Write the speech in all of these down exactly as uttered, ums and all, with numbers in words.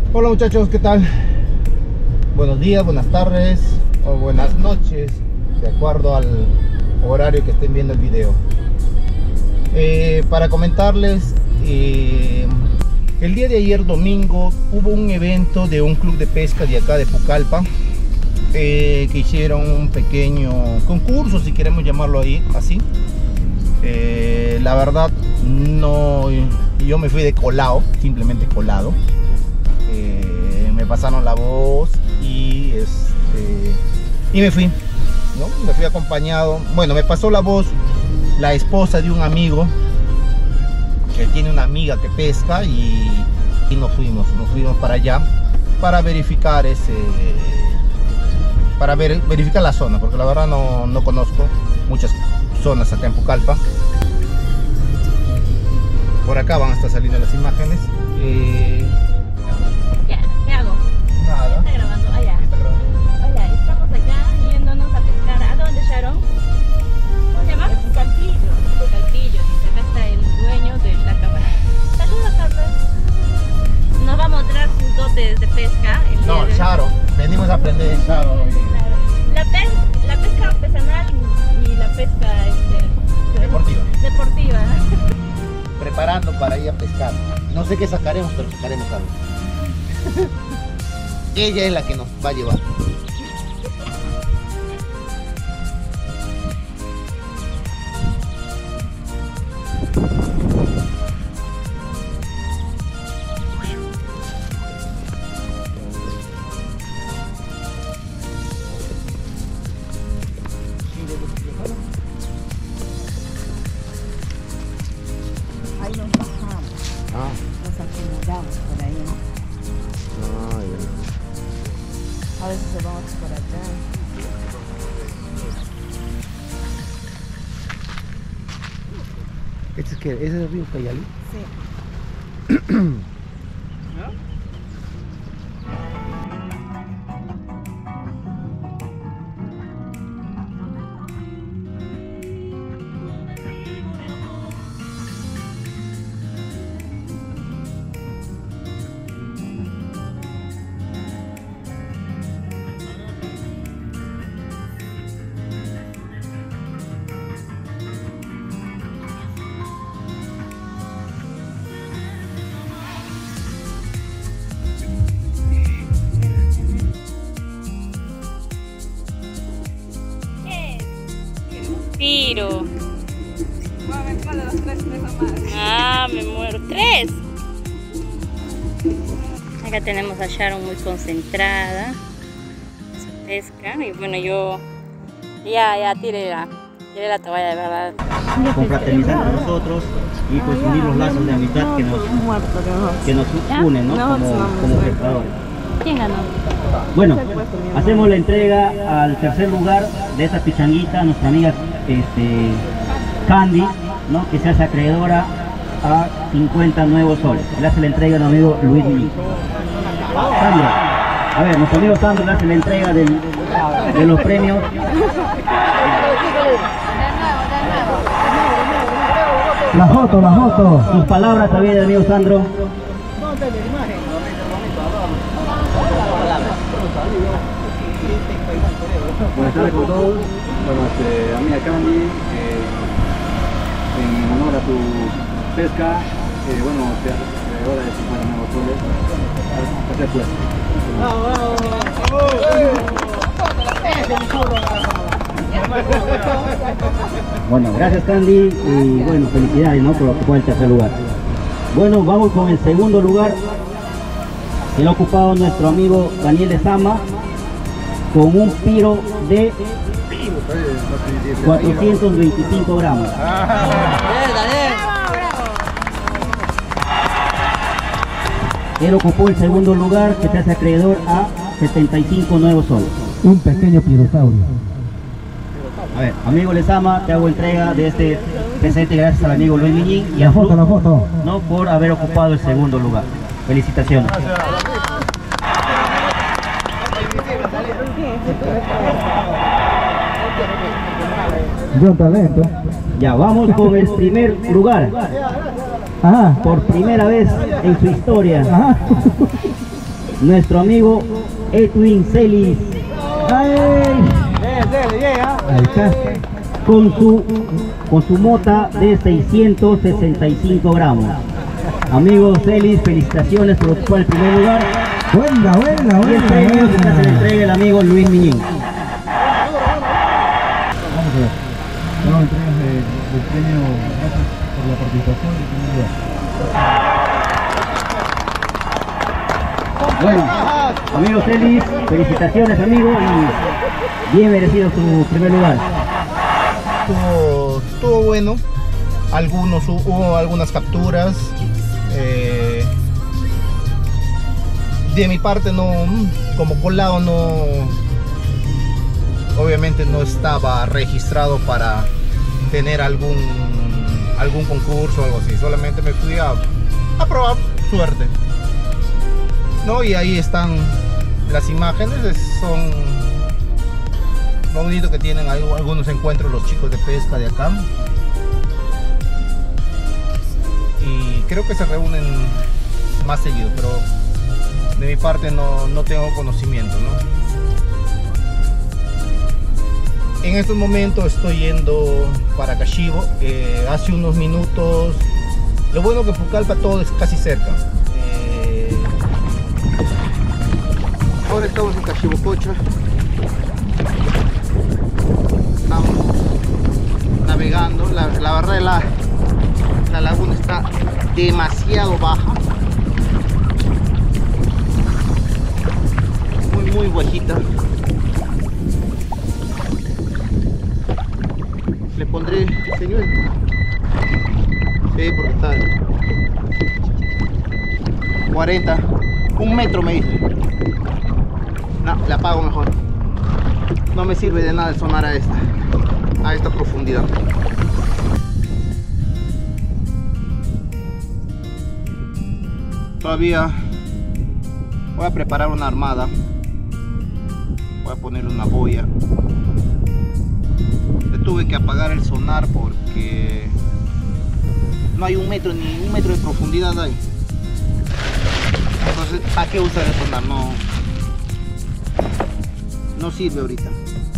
Hola muchachos, ¿qué tal? Buenos días, buenas tardes o buenas noches, de acuerdo al horario que estén viendo el video. Eh, para comentarles, eh, el día de ayer domingo hubo un evento de un club de pesca de acá de Pucallpa, eh, que hicieron un pequeño concurso, si queremos llamarlo ahí, así. Eh, la verdad, no, yo me fui de colado, simplemente colado. Eh, me pasaron la voz y este y me fui, ¿no? Me fui acompañado. Bueno, me pasó la voz la esposa de un amigo que tiene una amiga que pesca y, y nos fuimos, nos fuimos para allá para verificar ese, para ver, verificar la zona, porque la verdad no, no conozco muchas zonas acá en Pucallpa. Por acá van a estar saliendo las imágenes. Eh, Ya, ¿qué hago? Nada. Está grabando, allá. Está grabando. Hola, estamos acá yéndonos a pescar. ¿A dónde, Sharon? ¿Cómo se llama? Calquillo. Calquillo, dice. Acá está el dueño de la cámara. Saludos, Carlos. Nos va a mostrar sus dotes de pesca. El No, día de hoy. Charo. Venimos a aprender en Charo. Claro. La, pes la pesca artesanal y la pesca este, Deportiva. deportiva. Preparando para ir a pescar. No sé qué sacaremos, pero sacaremos algo. Ella es la que nos va a llevar. Ahí nos bajamos, Ah, nos acomodamos por ahí, ¿no? ah, ya. A veces se vamos por allá. ¿Este es qué? ¿Ese es el río Cayali? Sí. Tiro. Vamos a ver cuál de los tres pesa más. Ah, me muero. ¡Tres! Acá tenemos a Sharon muy concentrada. Su pesca. Y bueno, yo ya, ya tiré la, tiré la toalla, de verdad. Confraternizar con nosotros y pues unir los lazos de amistad que nos, Muerto que nos... que nos ¿Ya? unen, ¿no? No, Como, no, como no. pescadores. ¿Quién ganó? Bueno, hacemos la entrega al tercer lugar de esta pichanguita, nuestra amiga este, Candy, ¿no? Que se hace acreedora a cincuenta nuevos soles. Le hace la entrega a nuestro amigo Luis Miguel. Sandro, a ver, nuestro amigo Sandro le hace la entrega del, de los premios. La foto, la foto. Sus palabras también del amigo Sandro. Buenas tardes con todos. Bueno, este, amiga Candy, eh, en honor a tu pesca, eh, bueno, te haces acreedora de cincuenta nuevos soles. Hacer pues. Bueno, gracias Candy y bueno, felicidades, ¿no? Por ocupar el tercer lugar. Bueno, vamos con el segundo lugar, que lo ha ocupado nuestro amigo Daniel de Sama, con un piro de cuatrocientos veinticinco gramos. Él ocupó el segundo lugar, que se hace acreedor a setenta y cinco nuevos soles. Un pequeño pirosaurio. A ver, amigo Lezama, te hago entrega de este presente gracias al amigo Luis Miñín y al La foto, club, la foto. ¿no? Por haber ocupado el segundo lugar. Felicitaciones. Buen talento. Ya, vamos con el primer lugar. Ajá. Por primera vez en su historia. Ajá. nuestro amigo Edwin Celis. ¡Ay! Ahí está. Con su, con su mota de seiscientos sesenta y cinco gramos. Amigo Celis, felicitaciones por ocupar el primer lugar. Buena, buena, Y el buena. premio que buena. se le entrega el amigo Luis Miñín. Vamos a ver. Bueno, entregas de- del premio, gracias por la participación en primer lugar. Bueno, amigo Celis, felicitaciones amigo y bien merecido su primer lugar. Estuvo, estuvo bueno. Algunos, hubo algunas capturas. eh, de mi parte no, como colado no, obviamente no estaba registrado para tener algún algún concurso o algo así. Solamente me fui a, a probar suerte. No, y ahí están las imágenes. es- Son lo bonito que tienen ahí algunos encuentros los chicos de pesca de acá. Y creo que se reúnen más seguido, pero de mi parte no, no tengo conocimiento, ¿no? En estos momentos estoy yendo para Cachivo. eh, hace unos minutos. Lo bueno que Pucallpa todo es casi cerca. Eh, ahora estamos en Cachivococha. Estamos navegando. La, la verdad la, la laguna está demasiado baja. Muy muy bajita. Le pondré señuelo. Sí, porque está cuarenta, un metro me dice. No, la apago mejor. No me sirve de nada el sonar a esta, a esta profundidad. Todavía voy a preparar una armada. Voy a ponerle una boya. Le tuve que apagar el sonar porque no hay un metro ni un metro de profundidad ahí. Entonces, ¿para qué usar el sonar? No, no sirve ahorita.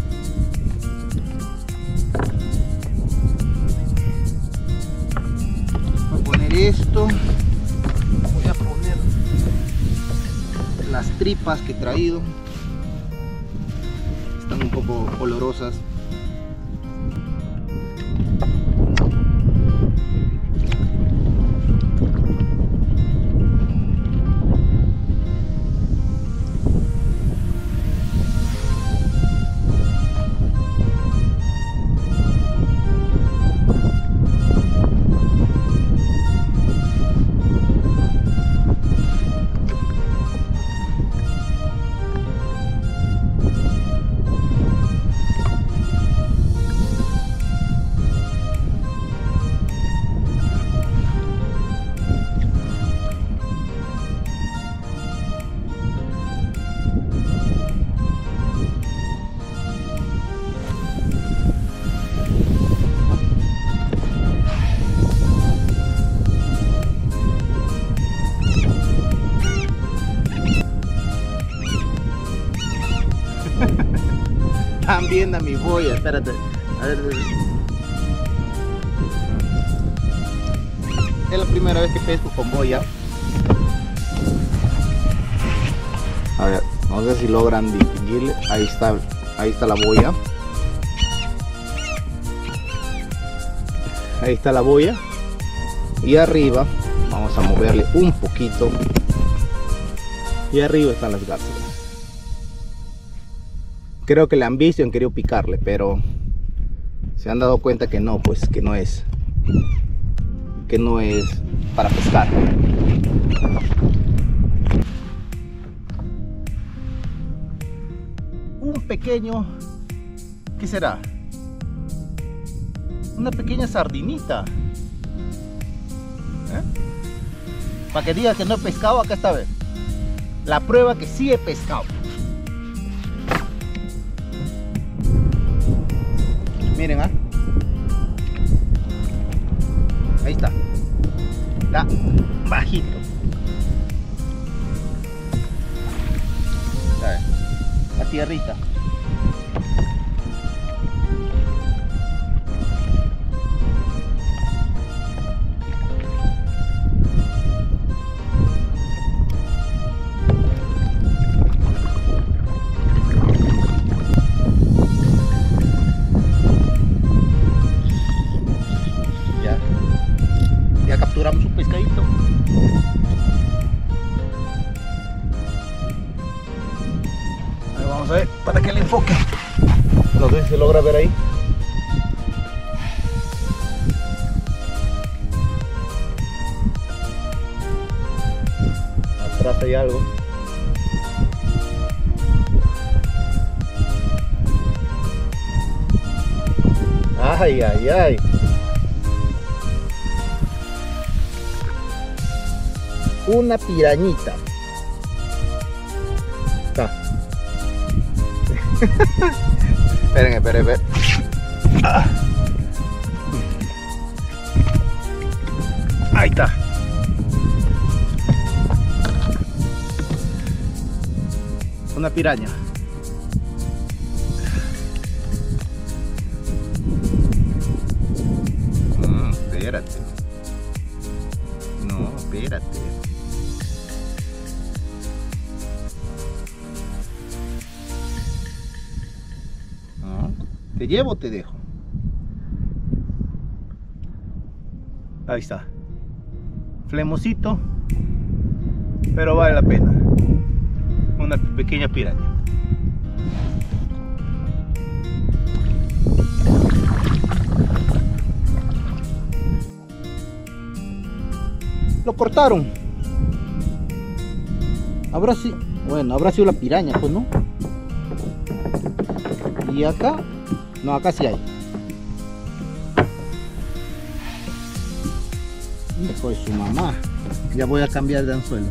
Voy a poner esto. Voy a poner las tripas que he traído. Están un poco olorosas. Están viendo a mi boya, espérate. A ver. Es la primera vez que pesco con boya. A ver, no sé si logran distinguirle. Ahí está, ahí está la boya. Ahí está la boya. Y arriba vamos a moverle un poquito. Y arriba están las garzas. Creo que le han visto y han querido picarle, pero se han dado cuenta que no, pues que no es que no es para pescar. Un pequeño, ¿qué será? Una pequeña sardinita. ¿Eh? Para que digas que no he pescado, acá está, ¿ves? La prueba que sí he pescado. Miren, ¿ah? Ahí está. Está bajito. tierrita. Ya, ya capturamos un pescadito. Ahí vamos a ver para que le enfoque. No sé si se logra ver ahí. Atrás hay algo. Ay, ay, ay. Una pirañita. Está. Esperen, esperen, esperen. Ah. Ahí está. Una piraña. Mm, espérate. No, espérate. ¿Te llevo o te dejo? Ahí está. Flemosito, pero vale la pena. Una pequeña piraña. Lo cortaron. Habrá sido, bueno, habrá sido la piraña, pues, ¿no? Y acá, no, acá sí hay. Hijo de su mamá. Ya voy a cambiar de anzuelo.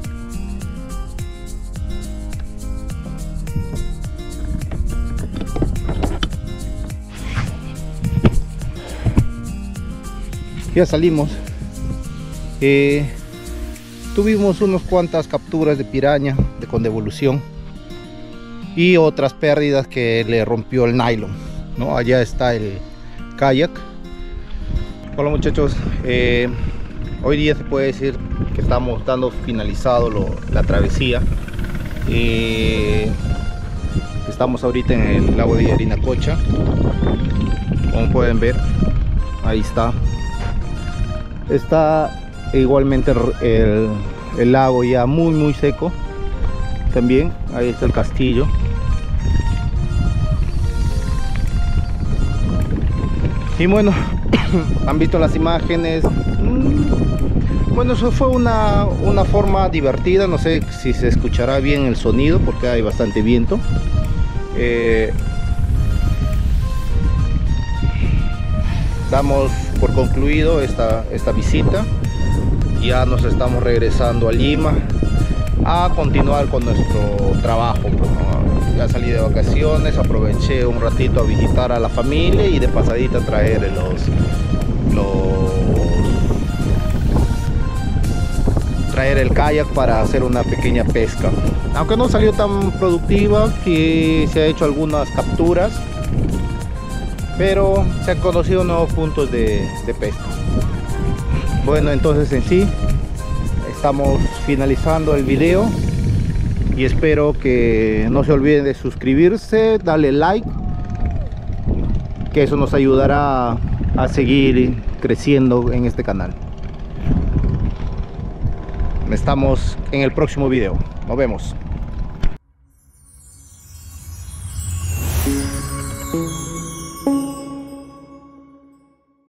Ya salimos. Eh, tuvimos unas cuantas capturas de piraña de con devolución y otras pérdidas que le rompió el nylon, ¿no? Allá está el kayak. Hola muchachos, eh, hoy día se puede decir que estamos dando finalizado lo, la travesía. Eh, estamos ahorita en el lago de Yarinacocha, como pueden ver, ahí está. Está igualmente el, el lago ya muy muy seco. También ahí está el castillo. Y bueno, han visto las imágenes. Bueno, eso fue una, una forma divertida. No sé si se escuchará bien el sonido porque hay bastante viento. Eh, damos por concluido esta, esta visita. Ya nos estamos regresando a Lima a continuar con nuestro trabajo. Ya salí de vacaciones, aproveché un ratito a visitar a la familia y de pasadita traer los, los traer el kayak para hacer una pequeña pesca. Aunque no salió tan productiva, que se ha hecho algunas capturas, pero se han conocido nuevos puntos de, de pesca. Bueno, entonces en sí estamos finalizando el video y espero que no se olviden de suscribirse, darle like, que eso nos ayudará a seguir creciendo en este canal. Estamos en el próximo video. Nos vemos.